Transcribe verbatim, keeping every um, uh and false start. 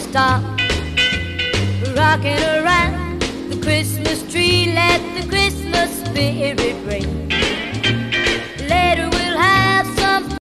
stop rocking around the Christmas tree. Let the Christmas spirit ring.